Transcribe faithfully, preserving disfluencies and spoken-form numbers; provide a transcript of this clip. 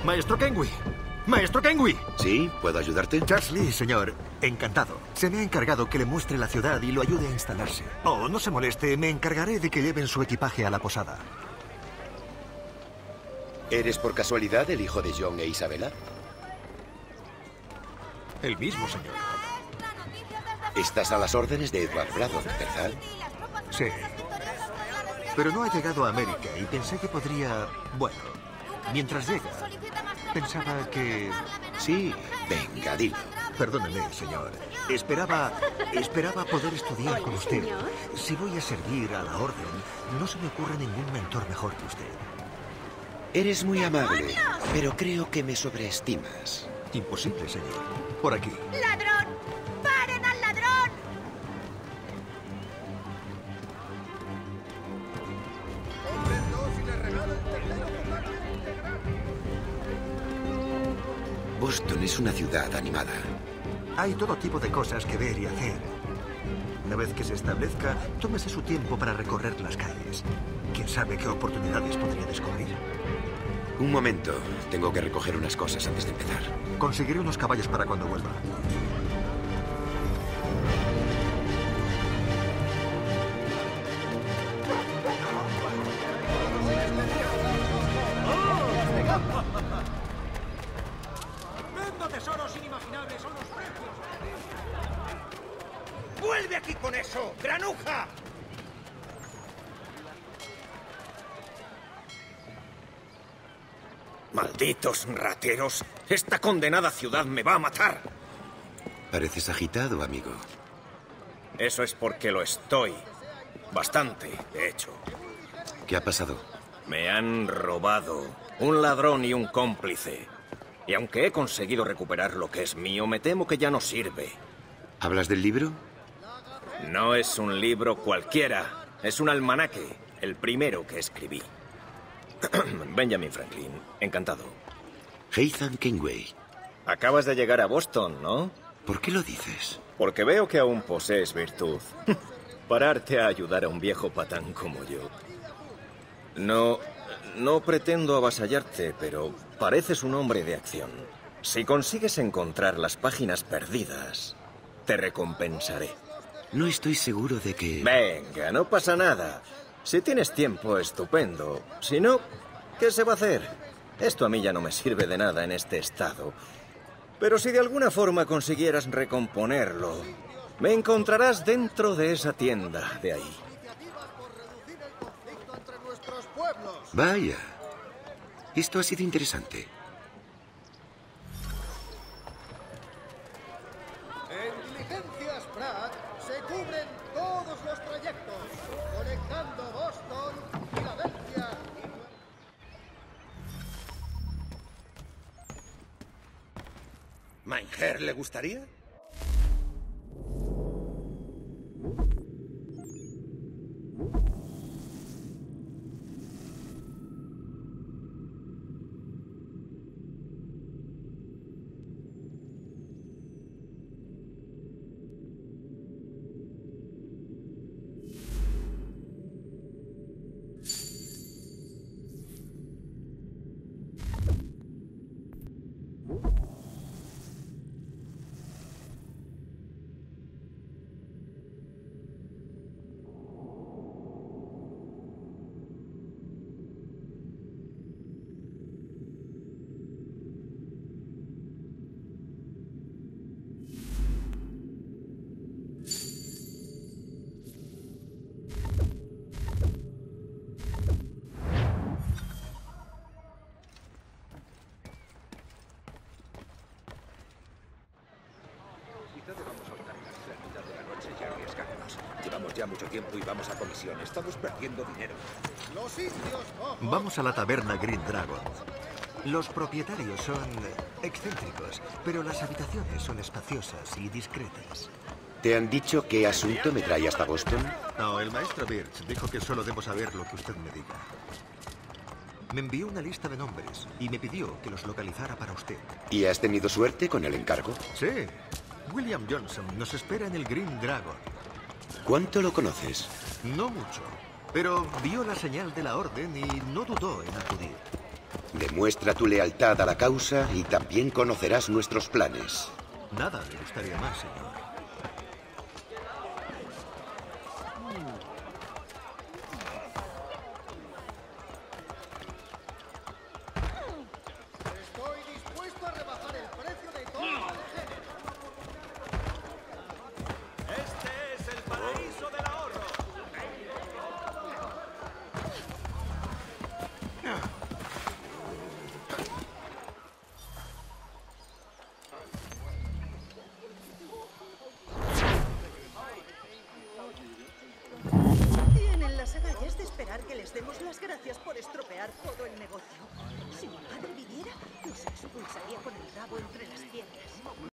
Maestro Kenway. Maestro Kenway. Sí, ¿puedo ayudarte? Charles Lee, señor. Encantado. Se me ha encargado que le muestre la ciudad y lo ayude a instalarse. Oh, no se moleste. Me encargaré de que lleven su equipaje a la posada. ¿Eres por casualidad el hijo de John e Isabella? El mismo, señor. Estás a las órdenes de Edward Braddock, ¿verdad? Sí. Pero no ha llegado a América y pensé que podría... Bueno, mientras llega, pensaba que... Sí, venga, dilo. Perdóneme, señor. Esperaba... Esperaba poder estudiar con usted. Si voy a servir a la orden, no se me ocurre ningún mentor mejor que usted. Eres muy amable, pero creo que me sobreestimas. Imposible, señor. Por aquí. ¡Ladrón! ¡Paren al ladrón! Boston es una ciudad animada. Hay todo tipo de cosas que ver y hacer. Una vez que se establezca, tómese su tiempo para recorrer las calles. ¿Quién sabe qué oportunidades podría descubrir? Un momento. Tengo que recoger unas cosas antes de empezar. Conseguiré unos caballos para cuando vuelva. ¡Vendo tesoros inimaginables son los precios! ¡Vuelve aquí con eso, granuja! ¡Malditos rateros! ¡Esta condenada ciudad me va a matar! Pareces agitado, amigo. Eso es porque lo estoy. Bastante, de hecho. ¿Qué ha pasado? Me han robado. Un ladrón y un cómplice. Y aunque he conseguido recuperar lo que es mío, me temo que ya no sirve. ¿Hablas del libro? No es un libro cualquiera. Es un almanaque. El primero que escribí. Benjamin Franklin, encantado. Ethan Kenway. Acabas de llegar a Boston, ¿no? ¿Por qué lo dices? Porque veo que aún posees virtud. Pararte a ayudar a un viejo patán como yo. No, no pretendo avasallarte, pero pareces un hombre de acción. Si consigues encontrar las páginas perdidas, te recompensaré. No estoy seguro de que... Venga, no pasa nada. Si tienes tiempo, estupendo. Si no, ¿qué se va a hacer? Esto a mí ya no me sirve de nada en este estado. Pero si de alguna forma consiguieras recomponerlo, me encontrarás dentro de esa tienda de ahí. Vaya. Esto ha sido interesante. En Diligencias Pratt se cubren todos los trayectos, conectando Boston, Filadelfia y... ¿Manger le gustaría? Llevamos ya mucho tiempo y vamos a comisión. Estamos perdiendo dinero. Los indios ojos. Vamos a la taberna Green Dragon. Los propietarios son excéntricos, pero las habitaciones son espaciosas y discretas. ¿Te han dicho qué asunto me trae hasta Boston? No, el maestro Birch dijo que solo debo saber lo que usted me diga. Me envió una lista de nombres y me pidió que los localizara para usted. ¿Y has tenido suerte con el encargo? Sí. William Johnson nos espera en el Green Dragon. ¿Cuánto lo conoces? No mucho, pero vio la señal de la orden y no dudó en acudir. Demuestra tu lealtad a la causa y también conocerás nuestros planes. Nada me gustaría más, señor. Estoy dispuesto a rebajar el precio de todo el género. Este es el paraíso del ahorro. Tienen las agallas de esperar que les demos las gracias por estropear todo el negocio. Si mi padre viviera, los expulsaría con el rabo entre las piernas.